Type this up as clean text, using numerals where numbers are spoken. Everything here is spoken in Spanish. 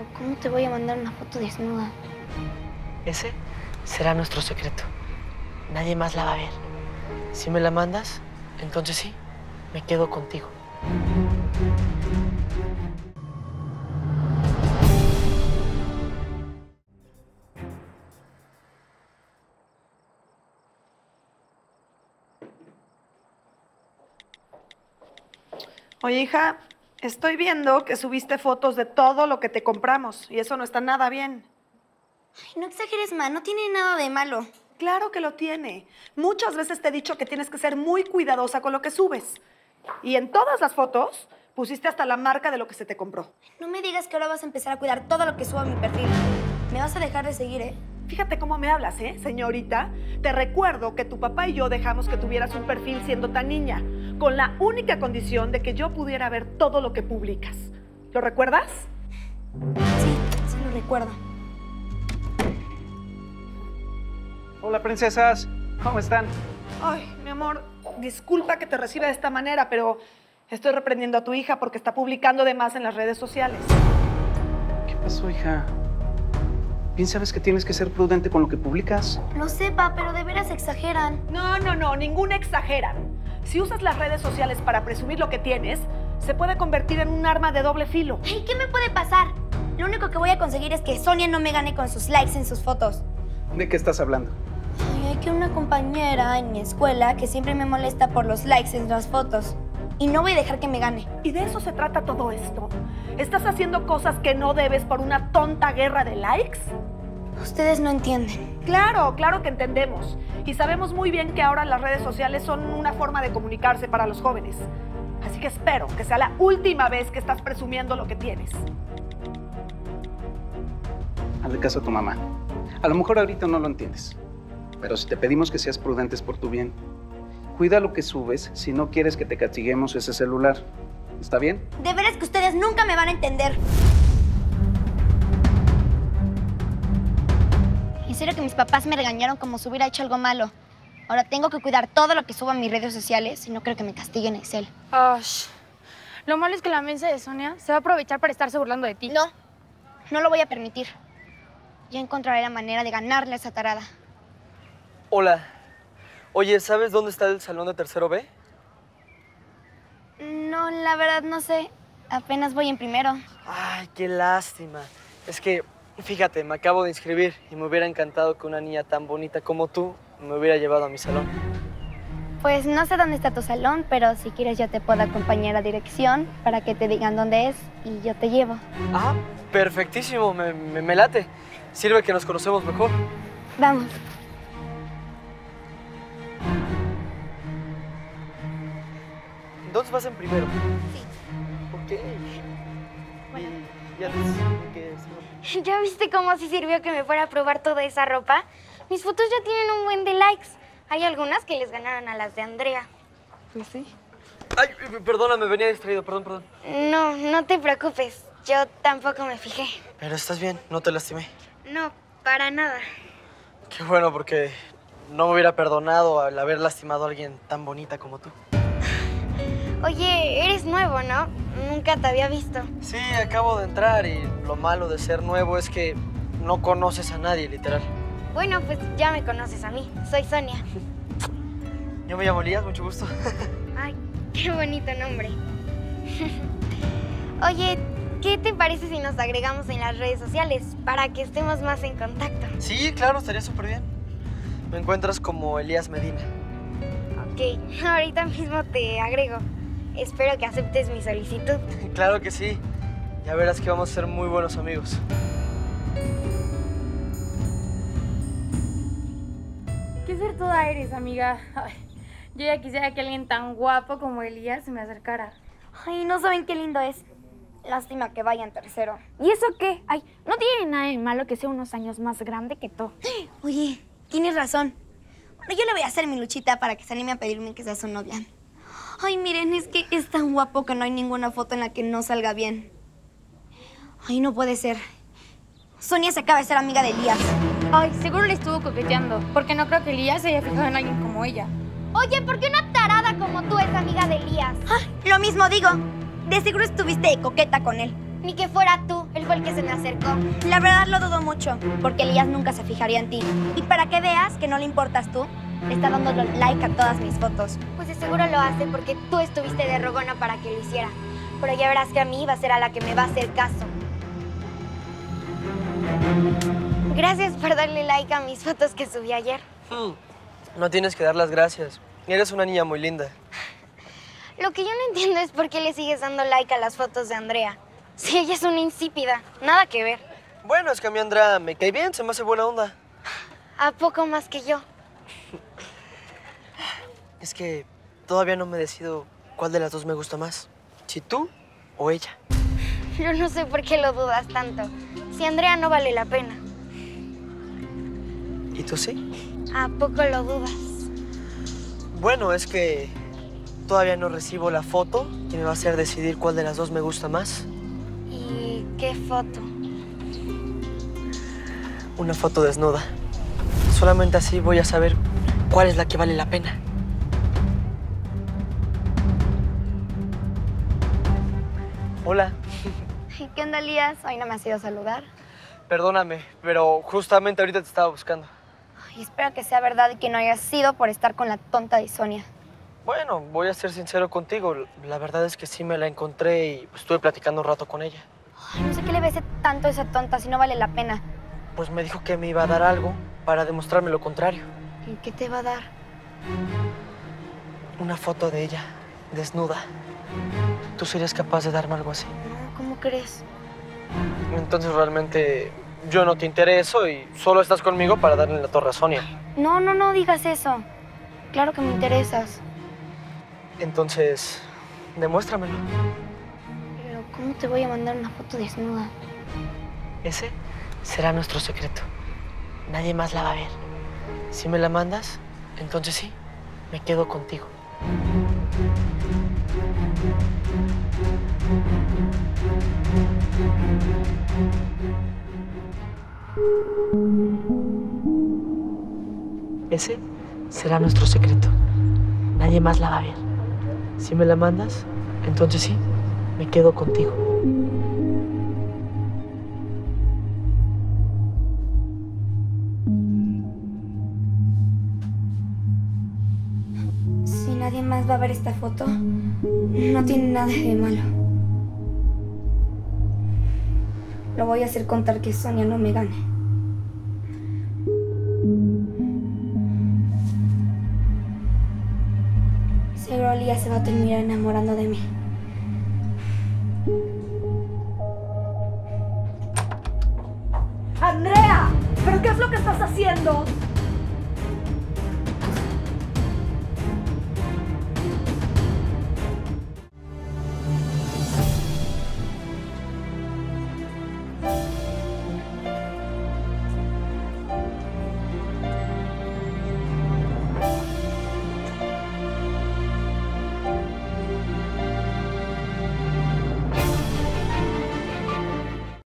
¿cómo te voy a mandar una foto desnuda? Ese será nuestro secreto. Nadie más la va a ver. Si me la mandas, entonces sí, me quedo contigo. Oye, hija, estoy viendo que subiste fotos de todo lo que te compramos y eso no está nada bien. Ay, no exageres, ma, no tiene nada de malo. Claro que lo tiene. Muchas veces te he dicho que tienes que ser muy cuidadosa con lo que subes. Y en todas las fotos pusiste hasta la marca de lo que se te compró. No me digas que ahora vas a empezar a cuidar todo lo que subo a mi perfil. Me vas a dejar de seguir, ¿eh? Fíjate cómo me hablas, señorita? Te recuerdo que tu papá y yo dejamos que tuvieras un perfil siendo tan niña, con la única condición de que yo pudiera ver todo lo que publicas. ¿Lo recuerdas? Sí lo recuerdo. Hola, princesas. ¿Cómo están? Ay, mi amor, disculpa que te reciba de esta manera, pero estoy reprendiendo a tu hija porque está publicando de más en las redes sociales. ¿Qué pasó, hija? Bien sabes que tienes que ser prudente con lo que publicas. Lo sé, pa, pero de veras exageran. No, ninguna exageran. Si usas las redes sociales para presumir lo que tienes, se puede convertir en un arma de doble filo. Ay, ¿qué me puede pasar? Lo único que voy a conseguir es que Sonia no me gane con sus likes en sus fotos. ¿De qué estás hablando? Ay, hay que una compañera en mi escuela que siempre me molesta por los likes en las fotos. Y no voy a dejar que me gane. ¿Y de eso se trata todo esto? ¿Estás haciendo cosas que no debes por una tonta guerra de likes? Ustedes no entienden. Claro que entendemos. Y sabemos muy bien que ahora las redes sociales son una forma de comunicarse para los jóvenes. Así que espero que sea la última vez que estás presumiendo lo que tienes. Hazle caso a tu mamá. A lo mejor ahorita no lo entiendes, pero si te pedimos que seas prudentes por tu bien, cuida lo que subes si no quieres que te castiguemos ese celular. ¿Está bien? De veras que ustedes nunca me van a entender. En serio que mis papás me regañaron como si hubiera hecho algo malo. Ahora tengo que cuidar todo lo que subo a mis redes sociales y no creo que me castiguen Excel. Lo malo es que la mensa de Sonia se va a aprovechar para estarse burlando de ti. No lo voy a permitir. Ya encontraré la manera de ganarle a esa tarada. Hola. Oye, ¿sabes dónde está el salón de tercero B? No, la verdad no sé. Apenas voy en primero. Ay, qué lástima. Es que, fíjate, me acabo de inscribir y me hubiera encantado que una niña tan bonita como tú me hubiera llevado a mi salón. Pues no sé dónde está tu salón, pero si quieres yo te puedo acompañar a dirección para que te digan dónde es y yo te llevo. Ah, perfectísimo, me late. Sirve que nos conocemos mejor. Vamos. ¿Dónde vas en primero? Sí. ¿Por qué? Bueno. Ya les que sí. ¿Ya viste cómo sí sirvió que me fuera a probar toda esa ropa? Mis fotos ya tienen un buen de likes. Hay algunas que les ganaron a las de Andrea. Pues sí. Ay, perdona, me venía distraído, perdón. No te preocupes. Yo tampoco me fijé. Pero estás bien, no te lastimé. No, para nada. Qué bueno, porque no me hubiera perdonado al haber lastimado a alguien tan bonita como tú. Oye, eres nuevo, ¿no? Nunca te había visto. Sí, acabo de entrar y lo malo de ser nuevo es que no conoces a nadie, literal. Bueno, pues ya me conoces a mí. Soy Sonia. Yo me llamo Elías, mucho gusto. Ay, qué bonito nombre. Oye, ¿qué te parece si nos agregamos en las redes sociales para que estemos más en contacto? Sí, claro, estaría súper bien. Me encuentras como Elías Medina. Ok, ahorita mismo te agrego. Espero que aceptes mi solicitud. Claro que sí. Ya verás que vamos a ser muy buenos amigos. Qué suertuda eres, amiga. Ay, yo ya quisiera que alguien tan guapo como Elías se me acercara. Ay, no saben qué lindo es. Lástima que vaya en tercero. ¿Y eso qué? Ay, no tiene nada de malo que sea unos años más grande que tú. Oye, tienes razón. Bueno, yo le voy a hacer mi luchita para que se anime a pedirme que sea su novia. Ay, miren, es que es tan guapo que no hay ninguna foto en la que no salga bien. Ay, no puede ser. Sonia se acaba de ser amiga de Elías. Ay, seguro le estuvo coqueteando, porque no creo que Elías se haya fijado en alguien como ella. Oye, ¿por qué una tarada como tú es amiga de Elías? Lo mismo digo. De seguro estuviste de coqueta con él. Ni que fuera tú, él fue el que se me acercó. La verdad lo dudo mucho, porque Elías nunca se fijaría en ti. Y para que veas que no le importas tú, le está dando like a todas mis fotos. Pues de seguro lo hace porque tú estuviste de rogona para que lo hiciera. Pero ya verás que a mí va a ser a la que me va a hacer caso. Gracias por darle like a mis fotos que subí ayer. No tienes que dar las gracias. Eres una niña muy linda. Lo que yo no entiendo es por qué le sigues dando like a las fotos de Andrea. Si ella es una insípida, nada que ver. Bueno, es que a mí Andrea me cae bien, se me hace buena onda. ¿A poco más que yo? Es que todavía no me decido cuál de las dos me gusta más. Si tú o ella. Yo no sé por qué lo dudas tanto. Si Andrea no vale la pena. ¿Y tú sí? ¿A poco lo dudas? Bueno, es que todavía no recibo la foto que me va a hacer decidir cuál de las dos me gusta más. ¿Y qué foto? Una foto desnuda. Solamente así voy a saber cuál es la que vale la pena. Hola. ¿Qué onda, Elías? Hoy no me has ido a saludar. Perdóname, pero justamente ahorita te estaba buscando. Ay, espero que sea verdad y que no hayas sido por estar con la tonta de Sonia. Bueno, voy a ser sincero contigo. La verdad es que sí me la encontré y estuve platicando un rato con ella. Ay, no sé qué le ves tanto a esa tonta si no vale la pena. Pues me dijo que me iba a dar algo para demostrarme lo contrario. ¿Y qué te va a dar? Una foto de ella, desnuda. ¿Tú serías capaz de darme algo así? No, ¿cómo crees? Entonces realmente yo no te intereso y solo estás conmigo para darle la torre a Sonia. No digas eso. Claro que me interesas. Entonces, demuéstramelo. Pero ¿cómo te voy a mandar una foto desnuda? Ese será nuestro secreto. Nadie más la va a ver. Si me la mandas, entonces sí, me quedo contigo. Ese será nuestro secreto. Nadie más la va a ver. Si me la mandas, entonces sí, me quedo contigo. Si nadie más va a ver esta foto, no tiene nada de malo. Lo voy a hacer contar que Sonia no me gane. Seguro Elías se va a terminar enamorando de mí. ¡Andrea! ¿Pero qué es lo que estás haciendo?